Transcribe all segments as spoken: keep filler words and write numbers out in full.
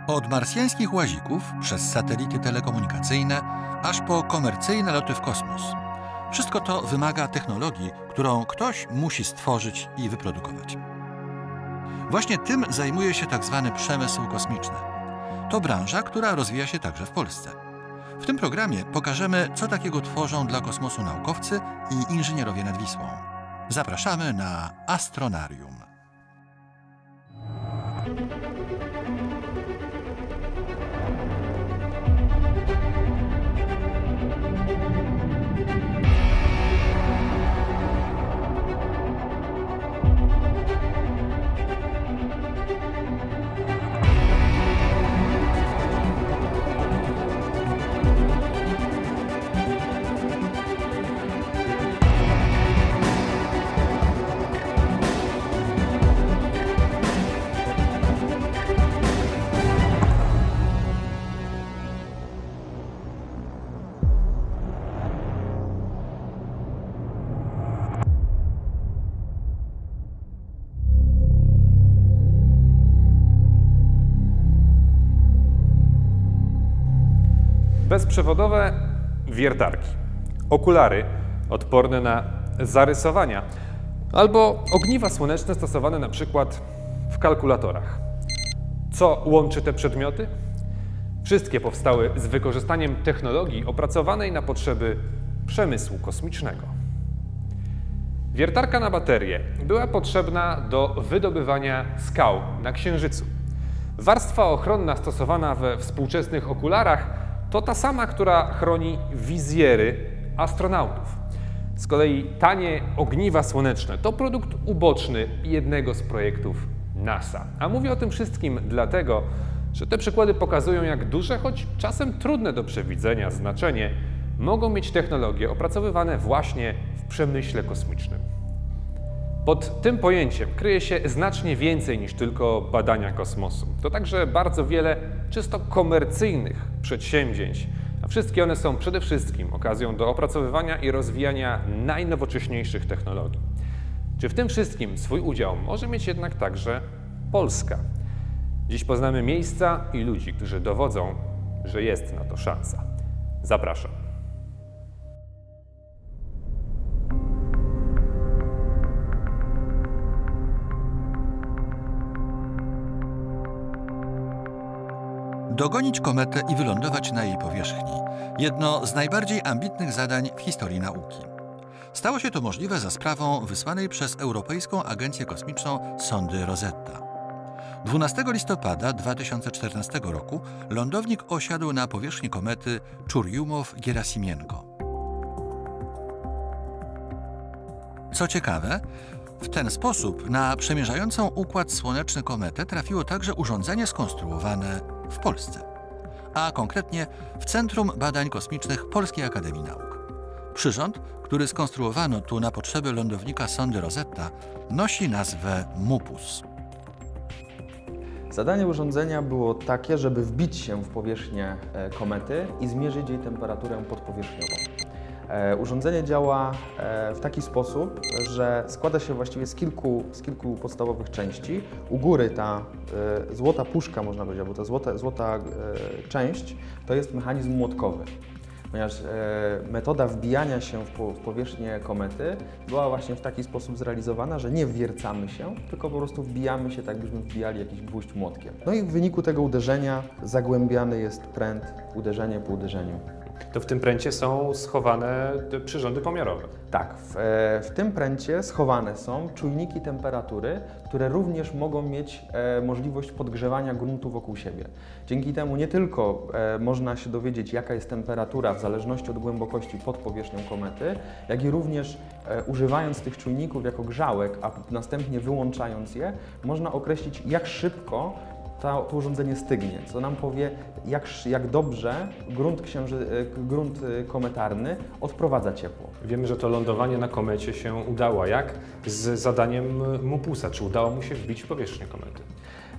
Od marsjańskich łazików, przez satelity telekomunikacyjne, aż po komercyjne loty w kosmos. Wszystko to wymaga technologii, którą ktoś musi stworzyć i wyprodukować. Właśnie tym zajmuje się tak zwany przemysł kosmiczny. To branża, która rozwija się także w Polsce. W tym programie pokażemy, co takiego tworzą dla kosmosu naukowcy i inżynierowie nad Wisłą. Zapraszamy na Astronarium. Bezprzewodowe wiertarki, okulary odporne na zarysowania albo ogniwa słoneczne stosowane na przykład w kalkulatorach. Co łączy te przedmioty? Wszystkie powstały z wykorzystaniem technologii opracowanej na potrzeby przemysłu kosmicznego. Wiertarka na baterię była potrzebna do wydobywania skał na Księżycu. Warstwa ochronna stosowana we współczesnych okularach to ta sama, która chroni wizjery astronautów. Z kolei tanie ogniwa słoneczne to produkt uboczny jednego z projektów NASA. A mówię o tym wszystkim dlatego, że te przykłady pokazują, jak duże, choć czasem trudne do przewidzenia znaczenie mogą mieć technologie opracowywane właśnie w przemyśle kosmicznym. Pod tym pojęciem kryje się znacznie więcej niż tylko badania kosmosu. To także bardzo wiele czysto komercyjnych przedsięwzięć, a wszystkie one są przede wszystkim okazją do opracowywania i rozwijania najnowocześniejszych technologii. Czy w tym wszystkim swój udział może mieć jednak także Polska? Dziś poznamy miejsca i ludzi, którzy dowodzą, że jest na to szansa. Zapraszam. Dogonić kometę i wylądować na jej powierzchni. Jedno z najbardziej ambitnych zadań w historii nauki. Stało się to możliwe za sprawą wysłanej przez Europejską Agencję Kosmiczną sondy Rosetta. dwunastego listopada dwa tysiące czternastego roku lądownik osiadł na powierzchni komety Czurjumow-Gerasimienko. Co ciekawe, w ten sposób na przemierzającą układ słoneczny kometę trafiło także urządzenie skonstruowane w Polsce, a konkretnie w Centrum Badań Kosmicznych Polskiej Akademii Nauk. Przyrząd, który skonstruowano tu na potrzeby lądownika sondy Rosetta, nosi nazwę MUPUS. Zadanie urządzenia było takie, żeby wbić się w powierzchnię komety i zmierzyć jej temperaturę podpowierzchniową. Urządzenie działa w taki sposób, że składa się właściwie z kilku, z kilku podstawowych części. U góry ta złota puszka, można powiedzieć, albo ta złota, złota część, to jest mechanizm młotkowy. Ponieważ metoda wbijania się w powierzchnię komety była właśnie w taki sposób zrealizowana, że nie wwiercamy się, tylko po prostu wbijamy się tak, byśmy wbijali jakiś gwóźdź młotkiem. No i w wyniku tego uderzenia zagłębiany jest pręt, uderzenie po uderzeniu. To w tym pręcie są schowane te przyrządy pomiarowe. Tak, w, w tym pręcie schowane są czujniki temperatury, które również mogą mieć e, możliwość podgrzewania gruntu wokół siebie. Dzięki temu nie tylko e, można się dowiedzieć, jaka jest temperatura w zależności od głębokości pod powierzchnią komety, jak i również e, używając tych czujników jako grzałek, a następnie wyłączając je, można określić, jak szybko to, to urządzenie stygnie, co nam powie, jak, jak dobrze grunt, księży, grunt kometarny odprowadza ciepło. Wiemy, że to lądowanie na komecie się udało. Jak z zadaniem MUPUSa? Czy udało mu się wbić w powierzchnię komety?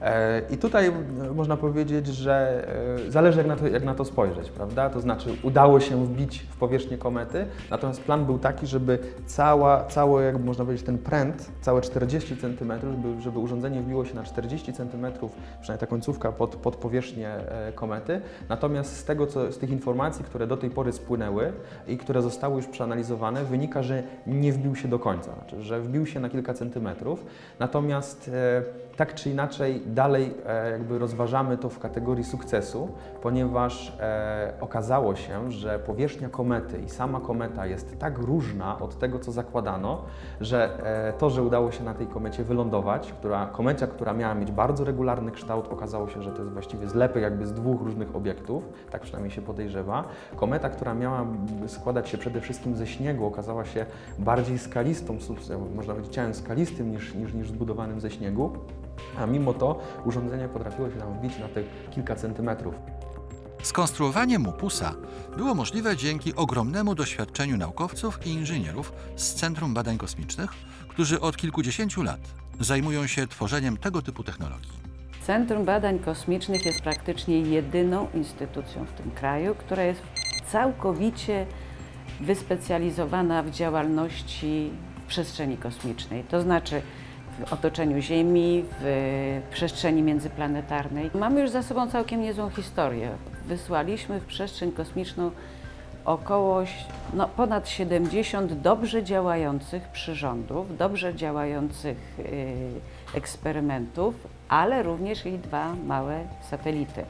I tutaj można powiedzieć, że zależy jak na to, jak na to spojrzeć, prawda? To znaczy udało się wbić w powierzchnię komety, natomiast plan był taki, żeby cała, cały, jak można powiedzieć, ten pręt, całe czterdzieści centymetrów, żeby, żeby urządzenie wbiło się na czterdzieści centymetrów, przynajmniej ta końcówka pod, pod powierzchnię komety. Natomiast z tego, co, z tych informacji, które do tej pory spłynęły i które zostały już przeanalizowane, wynika, że nie wbił się do końca, znaczy, że wbił się na kilka centymetrów. Natomiast e, tak czy inaczej dalej e, jakby rozważamy to w kategorii sukcesu, ponieważ e, okazało się, że powierzchnia komety i sama kometa jest tak różna od tego, co zakładano, że e, to, że udało się na tej komecie wylądować, która, komecia, która miała mieć bardzo regularny kształt, okazało się, że to jest właściwie zlepy jakby z dwóch różnych obiektów, tak przynajmniej się podejrzewa. Kometa, która miała składać się przede wszystkim ze śniegu, okazała się bardziej skalistą, można powiedzieć ciałem skalistym niż, niż, niż zbudowanym ze śniegu, a mimo to urządzenie potrafiło się tam wbić na te kilka centymetrów. Skonstruowanie MUPUSa było możliwe dzięki ogromnemu doświadczeniu naukowców i inżynierów z Centrum Badań Kosmicznych, którzy od kilkudziesięciu lat zajmują się tworzeniem tego typu technologii. Centrum Badań Kosmicznych jest praktycznie jedyną instytucją w tym kraju, która jest całkowicie wyspecjalizowana w działalności w przestrzeni kosmicznej, to znaczy w otoczeniu Ziemi, w przestrzeni międzyplanetarnej. Mamy już za sobą całkiem niezłą historię. Wysłaliśmy w przestrzeń kosmiczną około no, ponad siedemdziesiąt dobrze działających przyrządów, dobrze działających yy, eksperymentów, ale również i dwa małe satelity.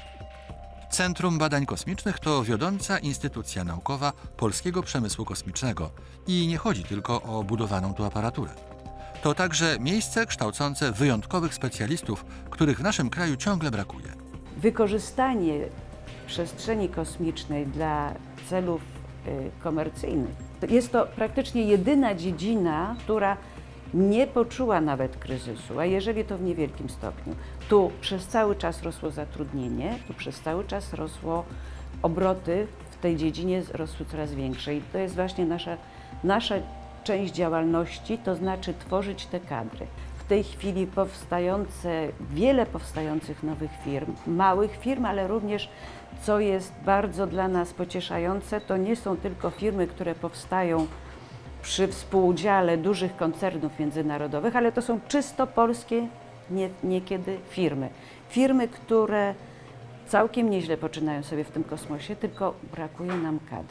Centrum Badań Kosmicznych to wiodąca instytucja naukowa polskiego przemysłu kosmicznego i nie chodzi tylko o budowaną tu aparaturę. To także miejsce kształcące wyjątkowych specjalistów, których w naszym kraju ciągle brakuje. Wykorzystanie przestrzeni kosmicznej dla celów y, komercyjnych jest to praktycznie jedyna dziedzina, która nie poczuła nawet kryzysu, a jeżeli to w niewielkim stopniu. Tu przez cały czas rosło zatrudnienie, tu przez cały czas rosło obroty w tej dziedzinie rosły coraz większe i to jest właśnie nasza, nasza część działalności, to znaczy tworzyć te kadry. W tej chwili powstające, wiele powstających nowych firm, małych firm, ale również, co jest bardzo dla nas pocieszające, to nie są tylko firmy, które powstają przy współudziale dużych koncernów międzynarodowych, ale to są czysto polskie nie, niekiedy firmy. Firmy, które całkiem nieźle poczynają sobie w tym kosmosie, tylko brakuje nam kadr.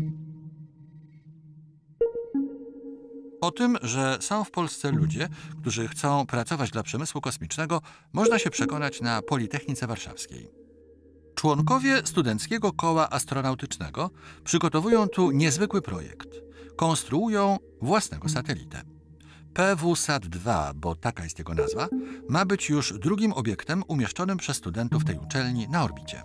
O tym, że są w Polsce ludzie, którzy chcą pracować dla przemysłu kosmicznego, można się przekonać na Politechnice Warszawskiej. Członkowie Studenckiego Koła Astronautycznego przygotowują tu niezwykły projekt. Konstruują własnego satelitę. P W SAT dwa, bo taka jest jego nazwa, ma być już drugim obiektem umieszczonym przez studentów tej uczelni na orbicie.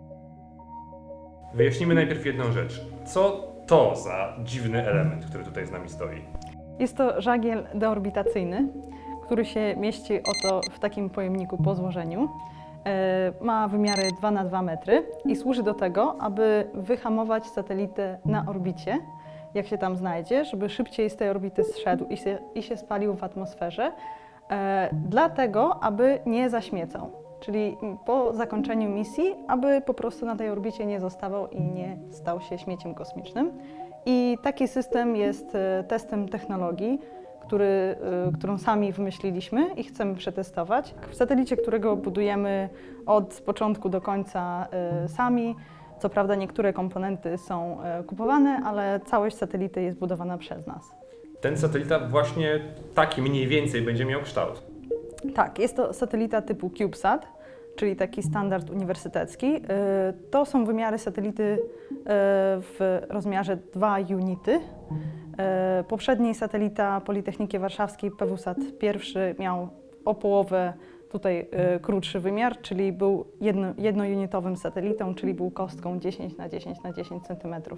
Wyjaśnijmy najpierw jedną rzecz. Co to za dziwny element, który tutaj z nami stoi? Jest to żagiel deorbitacyjny, który się mieści oto w takim pojemniku po złożeniu. Ma wymiary dwa na dwa metry i służy do tego, aby wyhamować satelitę na orbicie, jak się tam znajdzie, żeby szybciej z tej orbity zszedł i się, i się spalił w atmosferze, e, dlatego, aby nie zaśmiecał. Czyli po zakończeniu misji, aby po prostu na tej orbicie nie zostawał i nie stał się śmieciem kosmicznym. I taki system jest testem technologii, który, którą sami wymyśliliśmy i chcemy przetestować. W satelicie, którego budujemy od początku do końca sami, co prawda niektóre komponenty są kupowane, ale całość satelity jest budowana przez nas. Ten satelita właśnie taki mniej więcej będzie miał kształt. Tak, jest to satelita typu CubeSat, czyli taki standard uniwersytecki. To są wymiary satelity w rozmiarze dwa unity. Poprzedni satelita Politechniki Warszawskiej, P W SAT pierwszy, miał o połowę tutaj krótszy wymiar, czyli był jedno, jednounitowym satelitą, czyli był kostką dziesięć na dziesięć na dziesięć centymetrów.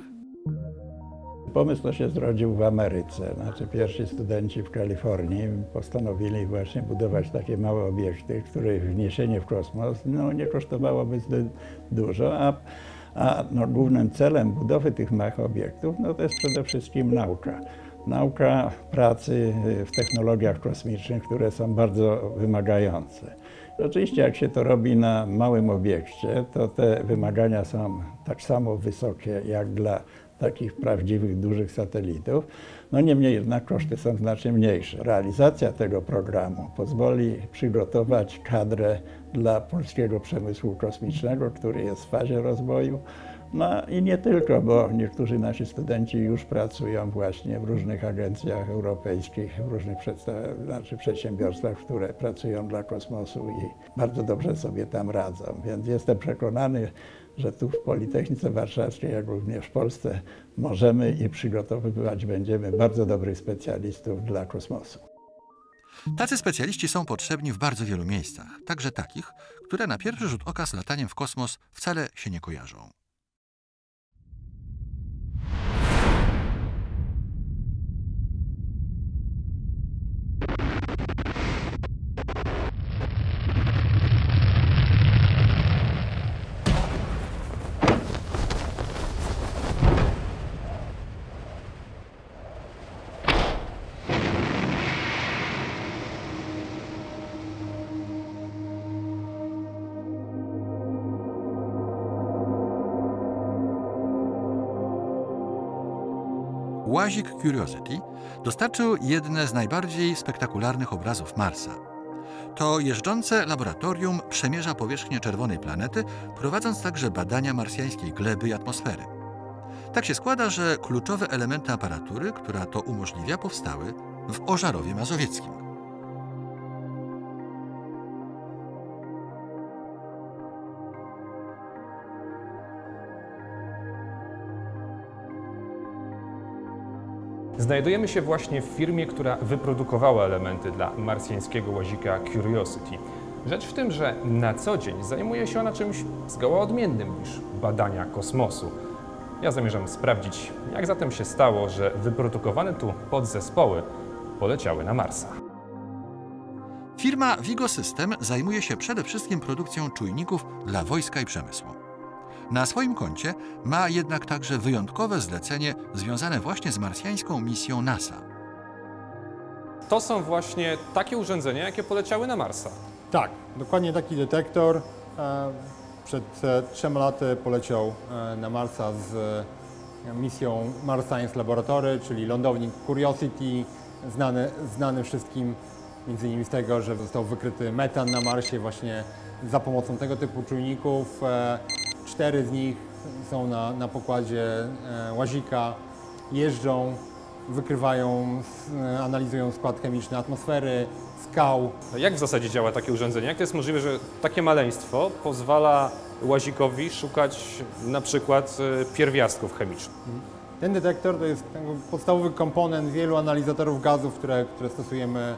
Pomysł to się zrodził w Ameryce. Znaczy pierwsi studenci w Kalifornii postanowili właśnie budować takie małe obiekty, których wniesienie w kosmos no, nie kosztowałoby zbyt dużo, a, a no, głównym celem budowy tych małych obiektów no, to jest przede wszystkim nauka. Nauka pracy w technologiach kosmicznych, które są bardzo wymagające. Oczywiście jak się to robi na małym obiekcie, to te wymagania są tak samo wysokie jak dla takich prawdziwych, dużych satelitów. No niemniej jednak koszty są znacznie mniejsze. Realizacja tego programu pozwoli przygotować kadrę dla polskiego przemysłu kosmicznego, który jest w fazie rozwoju. No i nie tylko, bo niektórzy nasi studenci już pracują właśnie w różnych agencjach europejskich, w różnych znaczy przedsiębiorstwach, które pracują dla kosmosu i bardzo dobrze sobie tam radzą. Więc jestem przekonany, że tu w Politechnice Warszawskiej, jak również w Polsce, możemy i przygotowywać będziemy bardzo dobrych specjalistów dla kosmosu. Tacy specjaliści są potrzebni w bardzo wielu miejscach, także takich, które na pierwszy rzut oka z lataniem w kosmos wcale się nie kojarzą. Łazik Curiosity dostarczył jedne z najbardziej spektakularnych obrazów Marsa. To jeżdżące laboratorium przemierza powierzchnię czerwonej planety, prowadząc także badania marsjańskiej gleby i atmosfery. Tak się składa, że kluczowe elementy aparatury, która to umożliwia, powstały w Ożarowie Mazowieckim. Znajdujemy się właśnie w firmie, która wyprodukowała elementy dla marsjańskiego łazika Curiosity. Rzecz w tym, że na co dzień zajmuje się ona czymś zgoła odmiennym niż badania kosmosu. Ja zamierzam sprawdzić, jak zatem się stało, że wyprodukowane tu podzespoły poleciały na Marsa. Firma Vigo System zajmuje się przede wszystkim produkcją czujników dla wojska i przemysłu. Na swoim koncie ma jednak także wyjątkowe zlecenie związane właśnie z marsjańską misją NASA. To są właśnie takie urządzenia, jakie poleciały na Marsa. Tak, dokładnie taki detektor. Przed trzema laty poleciał na Marsa z misją Mars Science Laboratory, czyli lądownik Curiosity, znany, znany wszystkim między innymi z tego, że został wykryty metan na Marsie właśnie za pomocą tego typu czujników. Cztery z nich są na, na pokładzie łazika, jeżdżą, wykrywają, analizują skład chemiczny atmosfery, skał. Jak w zasadzie działa takie urządzenie? Jak to jest możliwe, że takie maleństwo pozwala łazikowi szukać na przykład pierwiastków chemicznych? Ten detektor to jest podstawowy komponent wielu analizatorów gazów, które, które stosujemy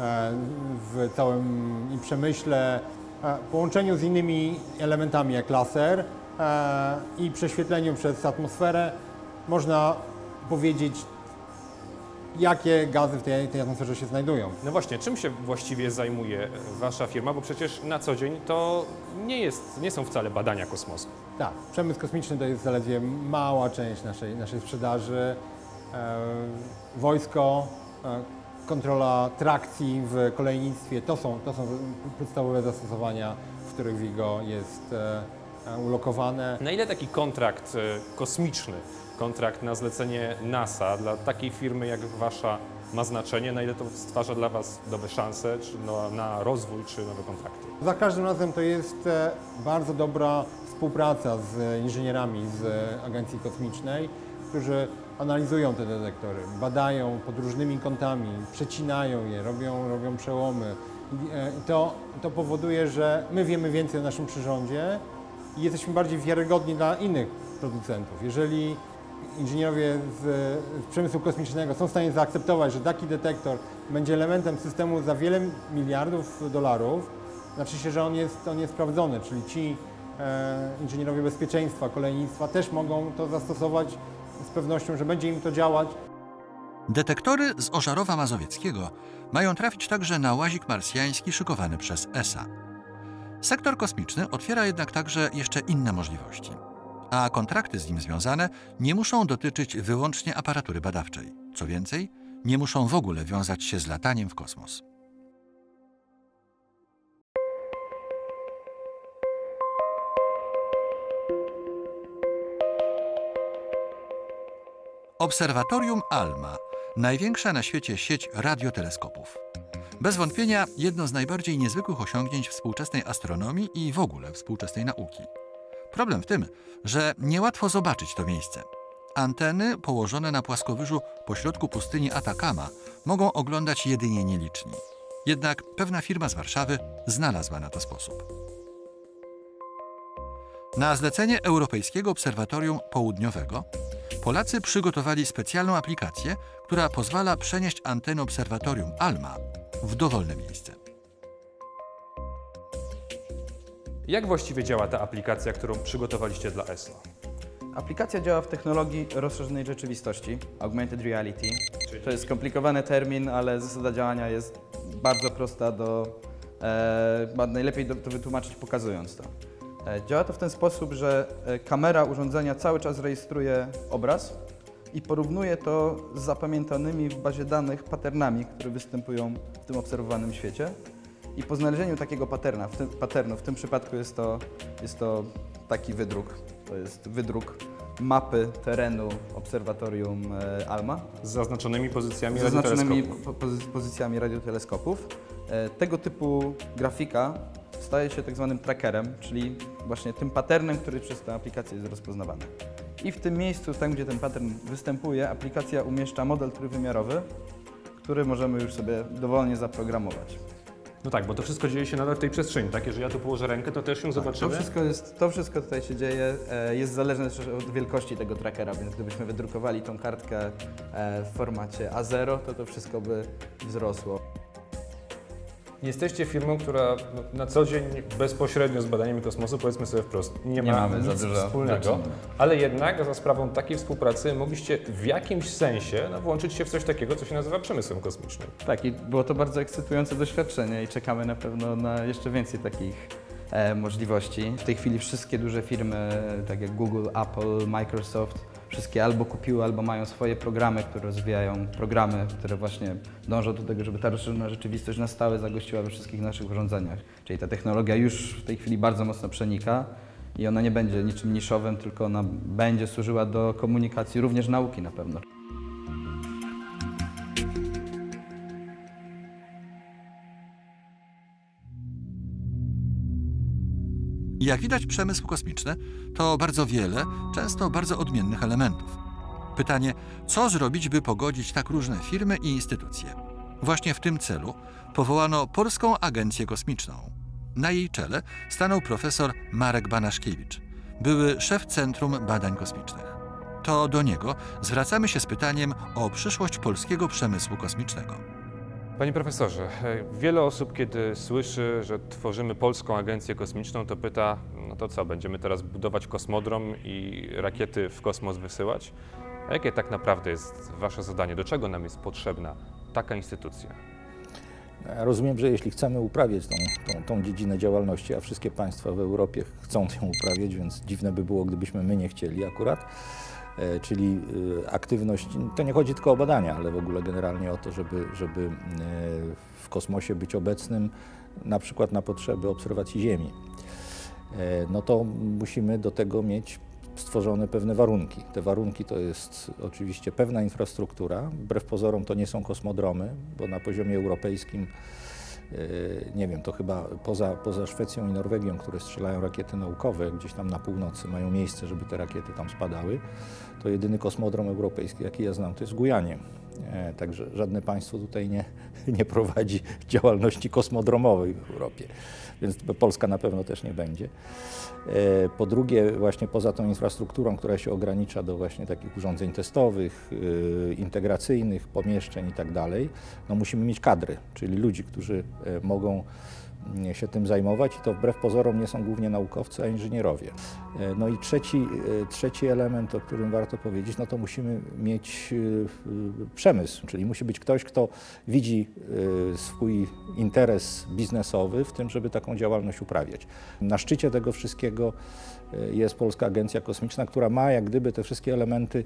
w całym i przemyśle, w połączeniu z innymi elementami jak laser i prześwietleniu przez atmosferę można powiedzieć, jakie gazy w tej, tej atmosferze się znajdują. No właśnie, czym się właściwie zajmuje Wasza firma? Bo przecież na co dzień to nie, jest, nie są wcale badania kosmosu. Tak, przemysł kosmiczny to jest zaledwie mała część naszej, naszej sprzedaży. E, wojsko, e, kontrola trakcji w kolejnictwie, to są, to są podstawowe zastosowania, w których Vigo jest e, ulokowane. Na ile taki kontrakt e, kosmiczny, kontrakt na zlecenie NASA dla takiej firmy jak Wasza ma znaczenie? Na ile to stwarza dla Was nowe szanse czy no, na rozwój czy nowe kontrakty? Za każdym razem to jest e, bardzo dobra współpraca z inżynierami z Agencji Kosmicznej, którzy analizują te detektory, badają pod różnymi kątami, przecinają je, robią, robią przełomy. I to, to powoduje, że my wiemy więcej o naszym przyrządzie i jesteśmy bardziej wiarygodni dla innych producentów. Jeżeli inżynierowie z, z przemysłu kosmicznego są w stanie zaakceptować, że taki detektor będzie elementem systemu za wiele miliardów dolarów, znaczy się, że on jest, on jest sprawdzony, czyli ci e, inżynierowie bezpieczeństwa, kolejnictwa też mogą to zastosować z pewnością, że będzie im to działać. Detektory z Ożarowa Mazowieckiego mają trafić także na łazik marsjański szykowany przez E S A. Sektor kosmiczny otwiera jednak także jeszcze inne możliwości, a kontrakty z nim związane nie muszą dotyczyć wyłącznie aparatury badawczej. Co więcej, nie muszą w ogóle wiązać się z lataniem w kosmos. Obserwatorium ALMA, największa na świecie sieć radioteleskopów. Bez wątpienia jedno z najbardziej niezwykłych osiągnięć współczesnej astronomii i w ogóle współczesnej nauki. Problem w tym, że niełatwo zobaczyć to miejsce. Anteny położone na płaskowyżu pośrodku pustyni Atakama mogą oglądać jedynie nieliczni. Jednak pewna firma z Warszawy znalazła na to sposób. Na zlecenie Europejskiego Obserwatorium Południowego Polacy przygotowali specjalną aplikację, która pozwala przenieść anteny obserwatorium ALMA w dowolne miejsce. Jak właściwie działa ta aplikacja, którą przygotowaliście dla E S L A? Aplikacja działa w technologii rozszerzonej rzeczywistości, augmented reality. To jest skomplikowany termin, ale zasada działania jest bardzo prosta do... E, najlepiej do, to wytłumaczyć pokazując to. E, działa to w ten sposób, że kamera urządzenia cały czas rejestruje obraz i porównuje to z zapamiętanymi w bazie danych patternami, które występują w tym obserwowanym świecie. I po znalezieniu takiego paterna, w tym, paternu, w tym przypadku jest to, jest to taki wydruk. To jest wydruk mapy terenu obserwatorium ALMA. Z zaznaczonymi pozycjami Z zaznaczonymi radioteleskopów. po, pozycjami radioteleskopów. Tego typu grafika staje się tak zwanym trackerem, czyli właśnie tym patternem, który przez tę aplikację jest rozpoznawany. I w tym miejscu, tam gdzie ten pattern występuje, aplikacja umieszcza model trójwymiarowy, który możemy już sobie dowolnie zaprogramować. No tak, bo to wszystko dzieje się nadal w tej przestrzeni, tak? Jeżeli ja tu położę rękę, to też ją zobaczymy? To wszystko, jest, to wszystko tutaj się dzieje, jest zależne też od wielkości tego trackera, więc gdybyśmy wydrukowali tą kartkę w formacie A zero, to to wszystko by wzrosło. Jesteście firmą, która na co dzień bezpośrednio z badaniami kosmosu, powiedzmy sobie wprost, nie, nie ma mamy nic za dużo wspólnego, ale jednak za sprawą takiej współpracy mogliście w jakimś sensie no, włączyć się w coś takiego, co się nazywa przemysłem kosmicznym. Tak, i było to bardzo ekscytujące doświadczenie i czekamy na pewno na jeszcze więcej takich e, możliwości. W tej chwili wszystkie duże firmy, tak jak Google, Apple, Microsoft, wszystkie albo kupiły, albo mają swoje programy, które rozwijają programy, które właśnie dążą do tego, żeby ta rozszerzona rzeczywistość na stałe zagościła we wszystkich naszych urządzeniach. Czyli ta technologia już w tej chwili bardzo mocno przenika i ona nie będzie niczym niszowym, tylko ona będzie służyła do komunikacji, również nauki na pewno. Jak widać, przemysł kosmiczny to bardzo wiele, często bardzo odmiennych elementów. Pytanie, co zrobić, by pogodzić tak różne firmy i instytucje? Właśnie w tym celu powołano Polską Agencję Kosmiczną. Na jej czele stanął profesor Marek Banaszkiewicz, były szef Centrum Badań Kosmicznych. To do niego zwracamy się z pytaniem o przyszłość polskiego przemysłu kosmicznego. Panie profesorze, wiele osób, kiedy słyszy, że tworzymy Polską Agencję Kosmiczną, to pyta, no to co, będziemy teraz budować kosmodrom i rakiety w kosmos wysyłać? A jakie tak naprawdę jest wasze zadanie? Do czego nam jest potrzebna taka instytucja? Ja rozumiem, że jeśli chcemy uprawiać tą, tą, tą dziedzinę działalności, a wszystkie państwa w Europie chcą ją uprawiać, więc dziwne by było, gdybyśmy my nie chcieli akurat, czyli aktywność, to nie chodzi tylko o badania, ale w ogóle generalnie o to, żeby, żeby w kosmosie być obecnym, na przykład na potrzeby obserwacji Ziemi. No to musimy do tego mieć stworzone pewne warunki. Te warunki to jest oczywiście pewna infrastruktura, wbrew pozorom to nie są kosmodromy, bo na poziomie europejskim, nie wiem, to chyba poza, poza Szwecją i Norwegią, które strzelają rakiety naukowe, gdzieś tam na północy mają miejsce, żeby te rakiety tam spadały, to jedyny kosmodrom europejski, jaki ja znam, to jest w Gujanie. Także żadne państwo tutaj nie, nie prowadzi działalności kosmodromowej w Europie, więc Polska na pewno też nie będzie. Po drugie, właśnie poza tą infrastrukturą, która się ogranicza do właśnie takich urządzeń testowych, integracyjnych, pomieszczeń i tak dalej, no musimy mieć kadry, czyli ludzi, którzy mogą się tym zajmować i to wbrew pozorom nie są głównie naukowcy, a inżynierowie. No i trzeci, trzeci element, o którym warto powiedzieć, no to musimy mieć przemysł, czyli musi być ktoś, kto widzi swój interes biznesowy w tym, żeby taką działalność uprawiać. Na szczycie tego wszystkiego jest Polska Agencja Kosmiczna, która ma jak gdyby te wszystkie elementy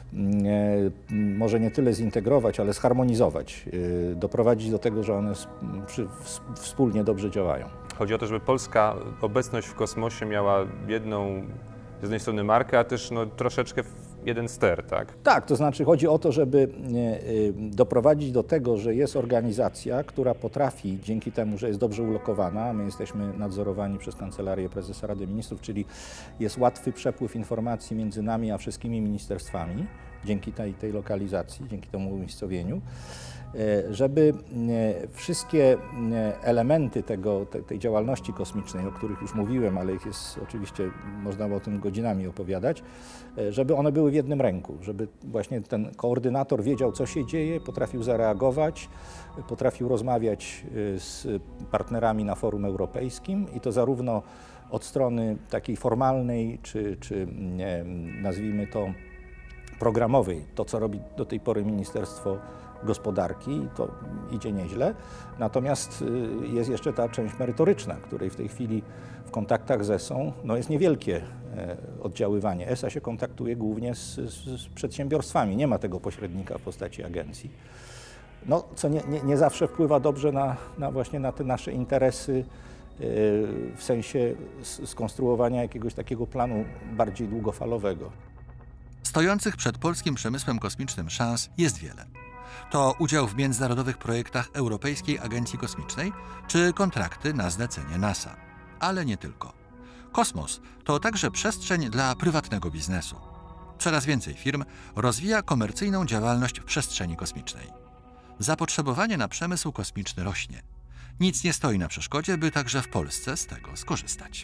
może nie tyle zintegrować, ale zharmonizować, doprowadzić do tego, że one wspólnie dobrze działają. Chodzi o to, żeby polska obecność w kosmosie miała jedną, z jednej strony markę, a też no, troszeczkę jeden ster, tak? Tak, to znaczy chodzi o to, żeby doprowadzić do tego, że jest organizacja, która potrafi, dzięki temu, że jest dobrze ulokowana, my jesteśmy nadzorowani przez Kancelarię Prezesa Rady Ministrów, czyli jest łatwy przepływ informacji między nami a wszystkimi ministerstwami, dzięki tej, tej lokalizacji, dzięki temu umiejscowieniu, żeby wszystkie elementy tego, tej działalności kosmicznej, o których już mówiłem, ale ich jest oczywiście, można o tym godzinami opowiadać, żeby one były w jednym ręku, żeby właśnie ten koordynator wiedział, co się dzieje, potrafił zareagować, potrafił rozmawiać z partnerami na forum europejskim i to zarówno od strony takiej formalnej, czy, czy nazwijmy to programowej, to co robi do tej pory Ministerstwo Gospodarki, to idzie nieźle. Natomiast jest jeszcze ta część merytoryczna, której w tej chwili w kontaktach z E S O no jest niewielkie oddziaływanie. E S A się kontaktuje głównie z, z, z przedsiębiorstwami, nie ma tego pośrednika w postaci agencji. No, co nie, nie, nie zawsze wpływa dobrze na, na właśnie na te nasze interesy w sensie skonstruowania jakiegoś takiego planu bardziej długofalowego. Stojących przed polskim przemysłem kosmicznym szans jest wiele. To udział w międzynarodowych projektach Europejskiej Agencji Kosmicznej czy kontrakty na zlecenie NASA. Ale nie tylko. Kosmos to także przestrzeń dla prywatnego biznesu. Coraz więcej firm rozwija komercyjną działalność w przestrzeni kosmicznej. Zapotrzebowanie na przemysł kosmiczny rośnie. Nic nie stoi na przeszkodzie, by także w Polsce z tego skorzystać.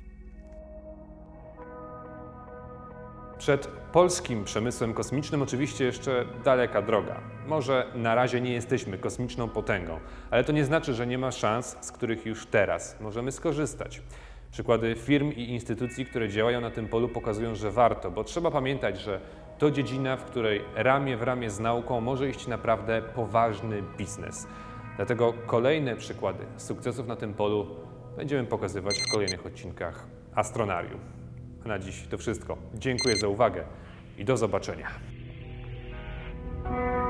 Przed polskim przemysłem kosmicznym oczywiście jeszcze daleka droga. Może na razie nie jesteśmy kosmiczną potęgą, ale to nie znaczy, że nie ma szans, z których już teraz możemy skorzystać. Przykłady firm i instytucji, które działają na tym polu, pokazują, że warto, bo trzeba pamiętać, że to dziedzina, w której ramię w ramię z nauką może iść naprawdę poważny biznes. Dlatego kolejne przykłady sukcesów na tym polu będziemy pokazywać w kolejnych odcinkach Astronarium. A na dziś to wszystko. Dziękuję za uwagę i do zobaczenia.